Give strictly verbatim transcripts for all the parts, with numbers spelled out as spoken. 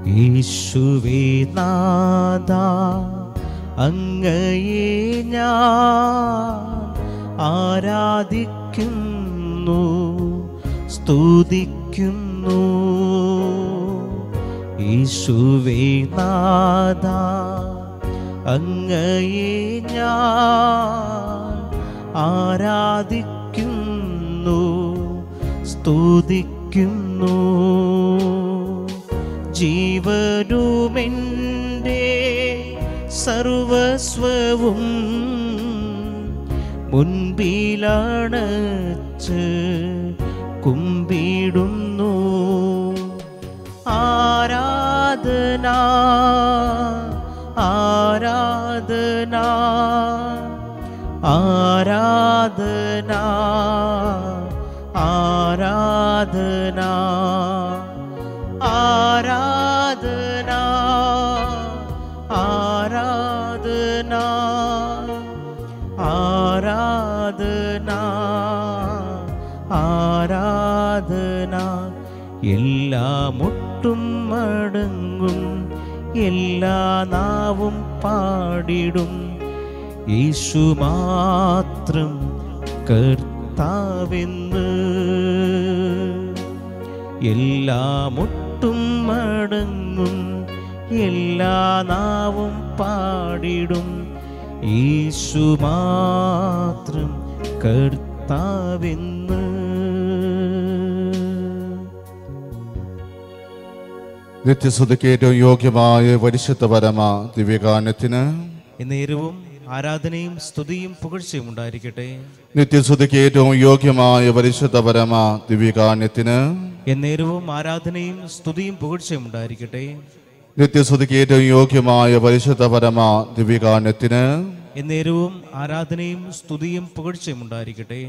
യേശുവേ നാഥാ അങ്ങയെ ഞാൻ ആരാധിക്കുന്നു സ്തുതിക്കുന്നു. യേശുവേ നാഥാ അങ്ങയെ ഞാൻ ആരാധിക്കുന്നു സ്തുതിക്കുന്നു. ജീവനുമെൻ്റെ സർവസ്വവും മുൻപിലണച്ച് കുമ്പിടുന്നു. ആരാധന ആരാധന ആരാധന ആരാധന ആരാധന ആരാധന ആരാധന ആരാധന. എല്ലാ മുട്ടും മടങ്ങും എല്ലാ നാവും പാടിടും യേശു മാത്രം കർത്താവെന്ന്. എല്ലാ മുട്ടും മടങ്ങും എല്ലാ നാവും പാടിടും യേശു മാത്രം കർത്താവെന്ന്. നിത്യസ്തുതിക്ക് ഏറ്റവും യോഗ്യമായ പരിശുദ്ധ പരമ ദിവ്യഗാനത്തിന് എന്നേരവും ആരാധനയും സ്തുതിയും പുകഴ്ചയും ഉണ്ടായിരിക്കട്ടെ. നിത്യസ്തുതിക്ക് ഏറ്റവും യോഗ്യമായ പരിശുദ്ധ പരമ ദിവ്യഗാനത്തിന് എന്നേരവും ആരാധനയും സ്തുതിയും പുകഴ്ചയും ഉണ്ടായിരിക്കട്ടെ. നിത്യസ്തുതിക്ക് ഏറ്റവും യോഗ്യമായ പരിശുദ്ധ പരമ ദിവ്യഗാനത്തിന് എന്നേരവും ആരാധനയും സ്തുതിയും പുകഴ്ചയും ഉണ്ടായിരിക്കട്ടെ.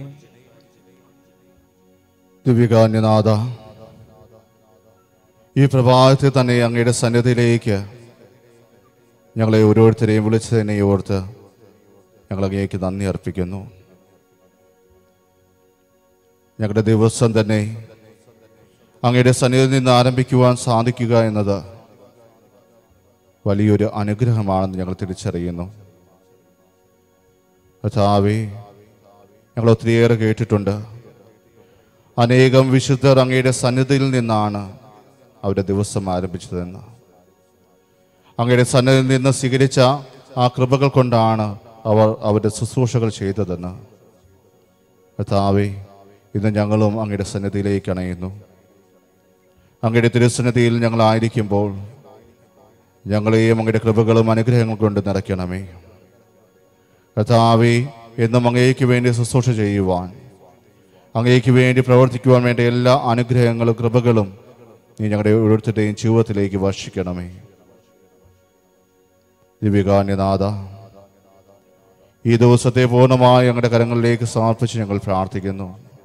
ദിവ്യഗാന്യനാഥ, ഈ പ്രഭാതത്തിൽ തന്നെ അങ്ങയുടെ സന്നിധിയിലേക്ക് ഞങ്ങളെ ഓരോരുത്തരെയും വിളിച്ചതിനെ ഓർത്ത് ഞങ്ങൾ അങ്ങേക്ക് നന്ദി അർപ്പിക്കുന്നു. ഞങ്ങളുടെ ദിവസം തന്നെ അങ്ങയുടെ സന്നിധിയിൽ നിന്ന് ആരംഭിക്കുവാൻ സാധിക്കുക എന്നത് വലിയൊരു അനുഗ്രഹമാണെന്ന് ഞങ്ങൾ തിരിച്ചറിയുന്നു. കർത്താവേ, ഞങ്ങൾ ഒത്തിരിയേറെ കേട്ടിട്ടുണ്ട്, അനേകം വിശുദ്ധർ അങ്ങയുടെ സന്നിധിയിൽ നിന്നാണ് അവരുടെ ദിവസം ആരംഭിച്ചതെന്ന്. അങ്ങയുടെ സന്നിധിയിൽ നിന്ന് സ്വീകരിച്ച ആ കൃപകൾ കൊണ്ടാണ് അവർ അവരുടെ ശുശ്രൂഷകൾ ചെയ്തതെന്ന്. കർത്താവേ, ഇന്ന് ഞങ്ങളും അങ്ങയുടെ സന്നിധിയിലേക്ക് അണയുന്നു. അങ്ങയുടെ തിരുസന്നിധിയിൽ ഞങ്ങളായിരിക്കുമ്പോൾ ഞങ്ങളെയും അങ്ങയുടെ കൃപകളും അനുഗ്രഹങ്ങൾ കൊണ്ട് നിറയ്ക്കണമേ. കർത്താവേ, എന്നും അങ്ങേക്ക് വേണ്ടി ശുശ്രൂഷ ചെയ്യുവാൻ, അങ്ങേക്ക് വേണ്ടി പ്രവർത്തിക്കുവാൻ വേണ്ട എല്ലാ അനുഗ്രഹങ്ങളും കൃപകളും നീ ഞങ്ങളുടെ ഓരോരുത്തരുടെയും ജീവിതത്തിലേക്ക് വർഷിക്കണമേ. ദിവ്യകാന്യനാഥ, ഈ ദിവസത്തെ പൂർണ്ണമായി ഞങ്ങളുടെ കരങ്ങളിലേക്ക് സമർപ്പിച്ച് ഞങ്ങൾ പ്രാർത്ഥിക്കുന്നു.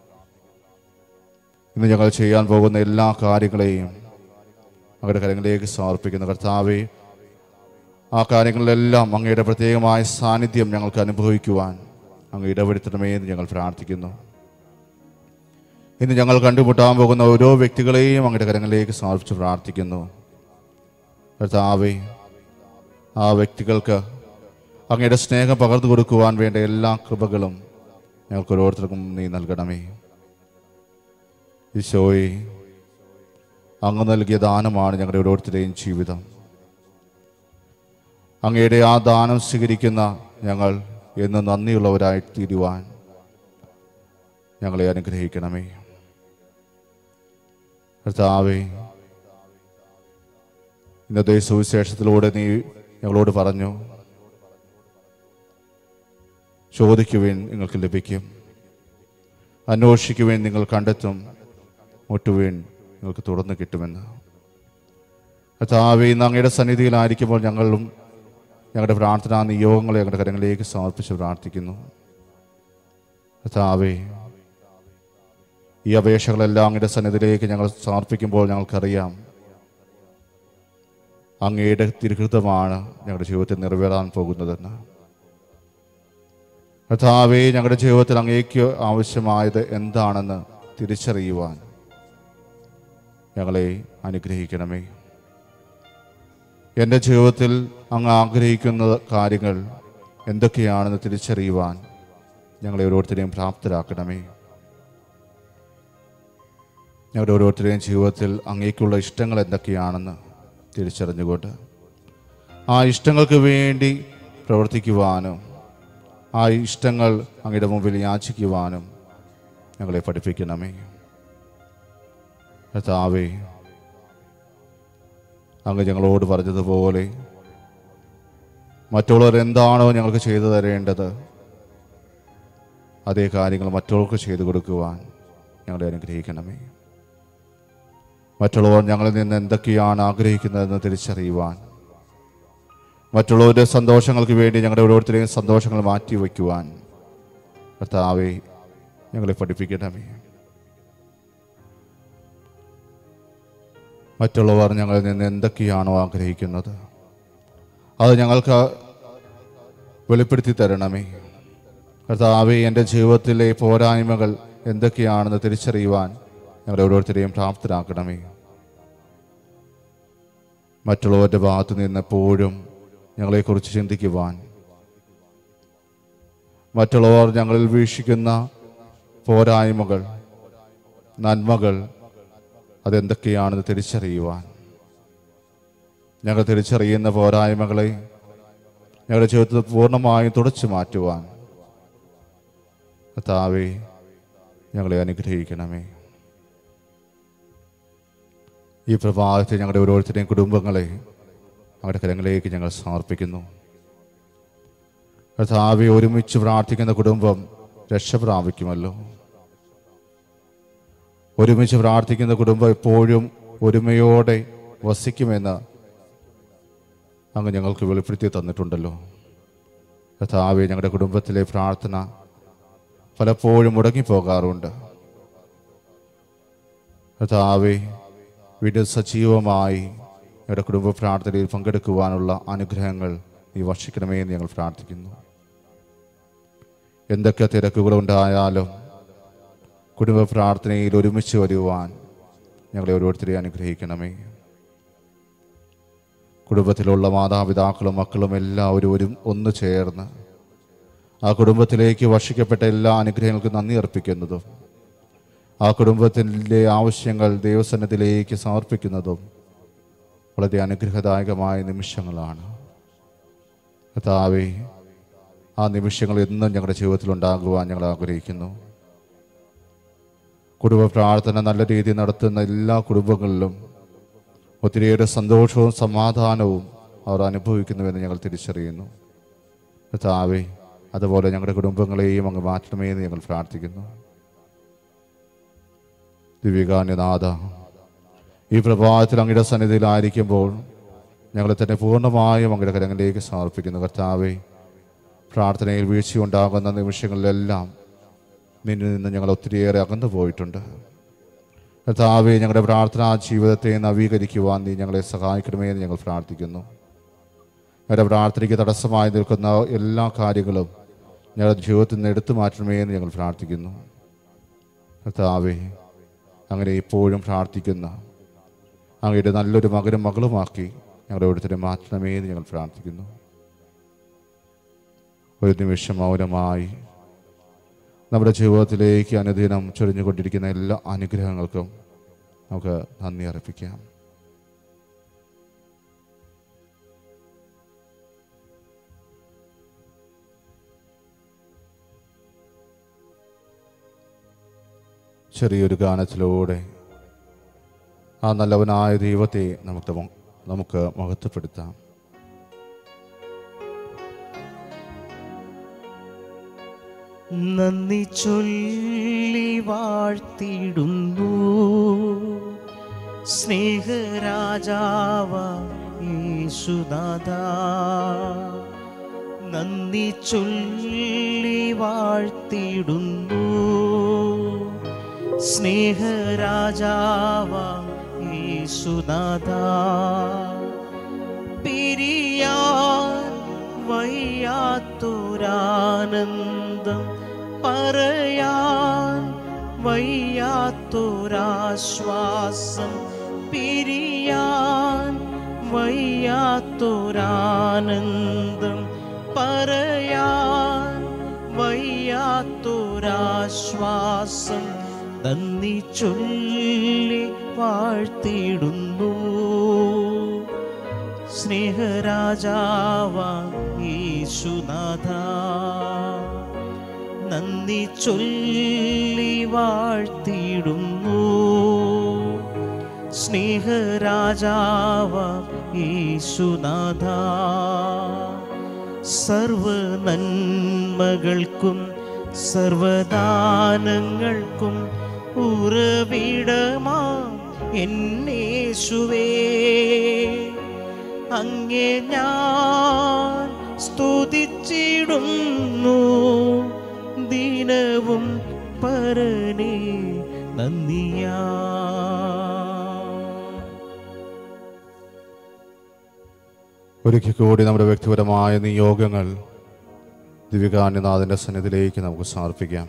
ഇന്ന് ഞങ്ങൾ ചെയ്യാൻ പോകുന്ന എല്ലാ കാര്യങ്ങളെയും അങ്ങയുടെ കരങ്ങളിലേക്ക് സമർപ്പിക്കുന്നു. കർത്താവേ, ആ കാര്യങ്ങളിലെല്ലാം അങ്ങയുടെ പ്രത്യേകമായ സാന്നിധ്യം ഞങ്ങൾക്ക് അനുഭവിക്കുവാൻ അങ്ങ് ഇടപെടുത്തണമേ എന്ന് ഞങ്ങൾ പ്രാർത്ഥിക്കുന്നു. ഇന്ന് ഞങ്ങൾ കണ്ടുമുട്ടാൻ പോകുന്ന ഓരോ വ്യക്തികളെയും അങ്ങയുടെ കരങ്ങളിലേക്ക് സമർപ്പിച്ച് പ്രാർത്ഥിക്കുന്നു. കർത്താവേ, ആ വ്യക്തികൾക്ക് അങ്ങയുടെ സ്നേഹം പകർന്നു കൊടുക്കുവാൻ വേണ്ട എല്ലാ കൃപകളും ഞങ്ങൾക്ക് ഓരോരുത്തർക്കും നീ നൽകണമേ. ഈശോയെ, അങ്ങ് നൽകിയ ദാനമാണ് ഞങ്ങളുടെ ഓരോരുത്തരുടെയും ജീവിതം. അങ്ങയുടെ ആ ദാനം സ്വീകരിക്കുന്ന ഞങ്ങൾ എന്ന് നന്ദിയുള്ളവരായി തീരുവാൻ ഞങ്ങളെ അനുഗ്രഹിക്കണമേ. കർത്താവേ, ഇന്നത്തെ സുവിശേഷത്തിലൂടെ നീ ഞങ്ങളോട് പറഞ്ഞു, ചോദിക്കുവിൻ നിങ്ങൾക്ക് ലഭിക്കും, അന്വേഷിക്കുവിൻ നിങ്ങൾ കണ്ടെത്തും, മുട്ടുവിൻ നിങ്ങൾക്ക് തുറന്നു കിട്ടുമെന്ന്. കർത്താവേ, ഇന്ന് അങ്ങയുടെ സന്നിധിയിലായിരിക്കുമ്പോൾ ഞങ്ങളും ഞങ്ങളുടെ പ്രാർത്ഥനാ നിയോഗങ്ങളെ ഞങ്ങളുടെ കരങ്ങളിലേക്ക് സമർപ്പിച്ച് പ്രാർത്ഥിക്കുന്നു. കർത്താവേ, ഈ അപേക്ഷകളെല്ലാം അങ്ങയുടെ സന്നിധിയിലേക്ക് ഞങ്ങൾ സമർപ്പിക്കുമ്പോൾ ഞങ്ങൾക്കറിയാം അങ്ങയുടെ തിരുഹൃതമാണ് ഞങ്ങളുടെ ജീവിതത്തിൽ നിറവേറാൻ പോകുന്നതെന്ന്. കർത്താവേ, ഞങ്ങളുടെ ജീവിതത്തിൽ അങ്ങേക്ക് ആവശ്യമായത് എന്താണെന്ന് തിരിച്ചറിയുവാൻ ഞങ്ങളെ അനുഗ്രഹിക്കണമേ. എൻ്റെ ജീവിതത്തിൽ അങ്ങ് ആഗ്രഹിക്കുന്ന കാര്യങ്ങൾ എന്തൊക്കെയാണെന്ന് തിരിച്ചറിയുവാൻ ഞങ്ങളെ ഓരോരുത്തരെയും പ്രാപ്തരാക്കണമേ. ഞങ്ങളുടെ ഓരോരുത്തരുടെയും ജീവിതത്തിൽ അങ്ങേക്കുള്ള ഇഷ്ടങ്ങൾ എന്തൊക്കെയാണെന്ന് തിരിച്ചറിഞ്ഞുകൊണ്ട് ആ ഇഷ്ടങ്ങൾക്ക് വേണ്ടി പ്രവർത്തിക്കുവാനും ആ ഇഷ്ടങ്ങൾ അങ്ങയുടെ മുമ്പിൽ യാചിക്കുവാനും ഞങ്ങളെ പഠിപ്പിക്കണമേ. കർത്താവേ, അങ്ങ് ഞങ്ങളോട് പറഞ്ഞതുപോലെ മറ്റുള്ളവർ എന്താണോ ഞങ്ങൾക്ക് ചെയ്തു തരേണ്ടത് അതേ കാര്യങ്ങൾ മറ്റുള്ളവർക്ക് ചെയ്തു കൊടുക്കുവാൻ ഞങ്ങളെ അനുഗ്രഹിക്കണമേ. മറ്റുള്ളവർ ഞങ്ങളിൽ നിന്ന് എന്തൊക്കെയാണ് ആഗ്രഹിക്കുന്നതെന്ന് തിരിച്ചറിയുവാൻ, മറ്റുള്ളവരുടെ സന്തോഷങ്ങൾക്ക് വേണ്ടി ഞങ്ങളുടെ ഓരോരുത്തരെയും സന്തോഷങ്ങൾ മാറ്റിവെക്കുവാൻ കർത്താവേ ഞങ്ങളെ പഠിപ്പിക്കണമേ. മറ്റുള്ളവർ ഞങ്ങളിൽ നിന്ന് എന്തൊക്കെയാണോ ആഗ്രഹിക്കുന്നത് അത് ഞങ്ങൾക്ക് വെളിപ്പെടുത്തി തരണമേ. കർത്താവേ, എൻ്റെ ജീവിതത്തിലെ പോരായ്മകൾ എന്തൊക്കെയാണെന്ന് തിരിച്ചറിയുവാൻ ഞങ്ങളെ ഓരോരുത്തരെയും പ്രാപ്തരാക്കണമേ. മറ്റുള്ളവരുടെ ഭാഗത്തു നിന്ന് എപ്പോഴും ഞങ്ങളെക്കുറിച്ച് ചിന്തിക്കുവാൻ, മറ്റുള്ളവർ ഞങ്ങളിൽ വീക്ഷിക്കുന്ന പോരായ്മകൾ നന്മകൾ അതെന്തൊക്കെയാണെന്ന് തിരിച്ചറിയുവാൻ, ഞങ്ങൾ തിരിച്ചറിയുന്ന പോരായ്മകളെ ഞങ്ങളുടെ ജീവിതത്തിൽ പൂർണ്ണമായും തുടച്ചു മാറ്റുവാൻ കർത്താവേ ഞങ്ങളെ അനുഗ്രഹിക്കണമേ. ഈ പ്രഭാതത്തിൽ ഞങ്ങളുടെ ഓരോരുത്തരുടെയും കുടുംബങ്ങളെ അവരുടെ കരങ്ങളിലേക്ക് ഞങ്ങൾ സമർപ്പിക്കുന്നു. കർത്താവേ, ഒരുമിച്ച് പ്രാർത്ഥിക്കുന്ന കുടുംബം രക്ഷ പ്രാപിക്കുമല്ലോ. ഒരുമിച്ച് പ്രാർത്ഥിക്കുന്ന കുടുംബം എപ്പോഴും ഒരുമയോടെ വസിക്കുമെന്ന് അങ്ങ് ഞങ്ങൾക്ക് വെളിപ്പെടുത്തി തന്നിട്ടുണ്ടല്ലോ. കർത്താവേ, ഞങ്ങളുടെ കുടുംബത്തിലെ പ്രാർത്ഥന പലപ്പോഴും മുടങ്ങിപ്പോകാറുണ്ട്. കർത്താവേ, വീണ്ടും സജീവമായി ഞങ്ങളുടെ കുടുംബ പ്രാർത്ഥനയിൽ പങ്കെടുക്കുവാനുള്ള അനുഗ്രഹങ്ങൾ നീ വർഷിക്കണമേ എന്ന് ഞങ്ങൾ പ്രാർത്ഥിക്കുന്നു. എന്തൊക്കെ തിരക്കുകളുണ്ടായാലും കുടുംബ പ്രാർത്ഥനയിൽ ഒരുമിച്ച് വരുവാൻ ഞങ്ങളെ ഓരോരുത്തരെയും അനുഗ്രഹിക്കണമേ. കുടുംബത്തിലുള്ള മാതാപിതാക്കളും മക്കളും എല്ലാവരും ഒരു ഒന്ന് ചേർന്ന് ആ കുടുംബത്തിലേക്ക് വർഷിക്കപ്പെട്ട എല്ലാ അനുഗ്രഹങ്ങൾക്കും നന്ദി അർപ്പിക്കുന്നതും ആ കുടുംബത്തിൻ്റെ ആവശ്യങ്ങൾ ദൈവസന്നിധിയിലേക്ക് സമർപ്പിക്കുന്നതും വളരെ അനുഗ്രഹദായകമായ നിമിഷങ്ങളാണ്. കർത്താവേ, ആ നിമിഷങ്ങൾ എന്നും ഞങ്ങളുടെ ജീവിതത്തിൽ ഉണ്ടാകുവാൻ ഞങ്ങൾ ആഗ്രഹിക്കുന്നു. കുടുംബ പ്രാർത്ഥന നല്ല രീതിയിൽ നടത്തുന്ന എല്ലാ കുടുംബങ്ങളിലും ഒത്തിരിയേറെ സന്തോഷവും സമാധാനവും അവർ അനുഭവിക്കുന്നുവെന്ന് ഞങ്ങൾ തിരിച്ചറിയുന്നു. കർത്താവേ, അതുപോലെ ഞങ്ങളുടെ കുടുംബങ്ങളെയും അങ്ങ് മാറ്റണമേ എന്ന് ഞങ്ങൾ പ്രാർത്ഥിക്കുന്നു. ദിവ്യകാന്യനാഥ, ഈ പ്രഭാതത്തിൽ അങ്ങയുടെ സന്നിധിയിലായിരിക്കുമ്പോൾ ഞങ്ങളെ തന്നെ പൂർണ്ണമായും അങ്ങയുടെ കരങ്ങളിലേക്ക് സമർപ്പിക്കുന്നു. കർത്താവേ, പ്രാർത്ഥനയിൽ വീഴ്ചയുണ്ടാകുന്ന നിമിഷങ്ങളിലെല്ലാം നിന്നിൽ നിന്ന് ഞങ്ങൾ ഒത്തിരിയേറെ അകന്നു പോയിട്ടുണ്ട്. കർത്താവേ, ഞങ്ങളുടെ പ്രാർത്ഥനാ ജീവിതത്തെ നവീകരിക്കുവാൻ നീ ഞങ്ങളെ സഹായിക്കണമേ എന്ന് ഞങ്ങൾ പ്രാർത്ഥിക്കുന്നു. ഞങ്ങളുടെ പ്രാർത്ഥനയ്ക്ക് തടസ്സമായി നിൽക്കുന്ന എല്ലാ കാര്യങ്ങളും ഞങ്ങളുടെ ജീവിതത്തിൽ നിന്ന് എടുത്തു മാറ്റണമേ എന്ന് ഞങ്ങൾ പ്രാർത്ഥിക്കുന്നു. കർത്താവേ, അങ്ങനെ ഇപ്പോഴും പ്രാർത്ഥിക്കുന്ന അങ്ങയുടെ നല്ലൊരു മകനും മകളുമാക്കി ഞങ്ങളുടെ ഓരോരുത്തരെ മാറ്റണമേ എന്ന് ഞങ്ങൾ പ്രാർത്ഥിക്കുന്നു. ഒരു നിമിഷം മൗനമായി നമ്മുടെ ജീവിതത്തിലേക്ക് അനുദിനം ചൊരിഞ്ഞുകൊണ്ടിരിക്കുന്ന എല്ലാ അനുഗ്രഹങ്ങൾക്കും നമുക്ക് നന്ദി അർപ്പിക്കാം. ചെറിയൊരു ഗാനത്തിലൂടെ ആ നല്ലവനായ ദൈവത്തെ നമുക്ക് നമുക്ക് മഹത്വപ്പെടുത്താം. നന്ദി ചൊല്ലി വാഴ്ത്തിടുന്നു സ്നേഹരാജാവ യേശുനാഥാ. നന്ദി ചൊല്ലി വാഴ്ത്തിടുന്നു സ്നേഹരാജാവ യേശുനാഥാ. പിരിയാൻ വയ്യാത്തൊരാനന്ദം, പറയാൻ വയ്യാത്തൊരാശ്വാസം, പിരിയാൻ വയ്യാത്തൊരാനന്ദം പറയാൻ വയ്യാത്തൊരാശ്വാസം നന്ദി ചൊല്ലി വാഴ്ത്തിയിടുന്നു. സ്നേഹരാജാവാം യേശുനാഥ നന്ദി ചൊല്ലി വാഴ്ത്തിയിടുന്നു. സ്നേഹരാജാവാം യേശുനാഥ സർവ നന്മകൾക്കും സർവദാനങ്ങൾക്കും ഉറവിടമാം എന്നേശുവേ, അങ്ങേ ഞാൻ സ്തുതിച്ചിടുന്നു ദിനവും പരനേ നന്ദിയാ. ഒരിക്കൽ കൂടി നമ്മുടെ വ്യക്തിപരമായ നിയോഗങ്ങൾ ദിവ്യകാരുണ്യനാഥൻ്റെ സന്നിധിയിലേക്ക് നമുക്ക് സമർപ്പിക്കാം.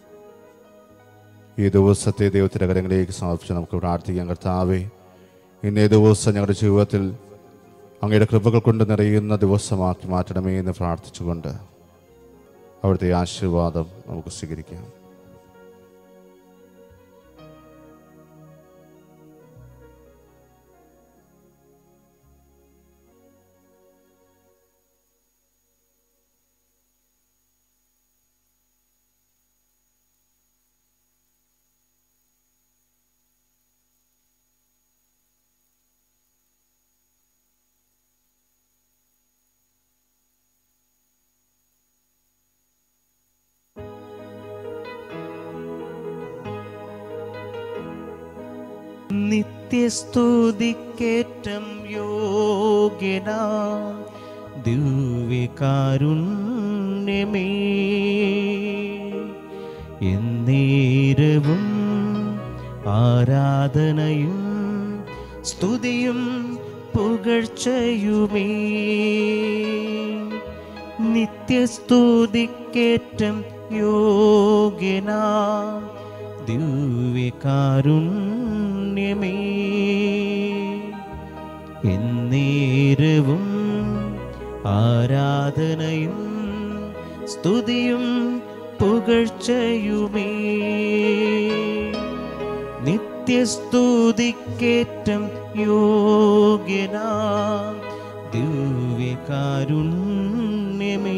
ഈ ദിവസത്തെ ദൈവത്തിൻ്റെ കരങ്ങളിലേക്ക് സമർപ്പിച്ച് നമുക്ക് പ്രാർത്ഥിക്കാം. കർത്താവേ, ഇന്നേ ദിവസം ഞങ്ങളുടെ ജീവിതത്തിൽ അങ്ങയുടെ കൃപകൾ കൊണ്ട് നിറയുന്ന ദിവസമാക്കി മാറ്റണമേ എന്ന് പ്രാർത്ഥിച്ചുകൊണ്ട് അവിടുത്തെ ആശീർവാദം നമുക്ക് സ്വീകരിക്കാം. നിത്യസ്തുതിക്കേറ്റം യോഗ്യനാം ദിവ്യകാരുണ്യമേ, എന്നേരവും ആരാധനയും സ്തുതിയും പുകഴ്ചയുമേ. നിത്യസ്തുതിക്കേറ്റം യോഗ്യനാം ദിവ്യകാരുണ്യമേ, എന്നേരവും ആരാധനയും സ്തുതിയും പുകഴ്ചയുമേ. നിത്യസ്തുതിക്കേറ്റം യോഗ്യനാം ദിവ്യകാരുണ്യമേ,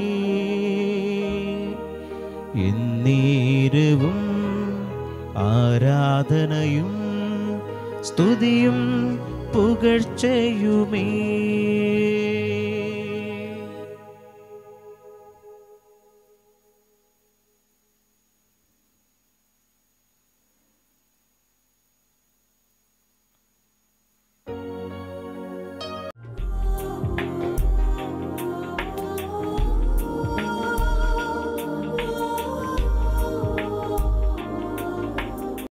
എന്നേരവും ആരാധനയും സ്തുതിയും പുകഴ്ചയുമേ.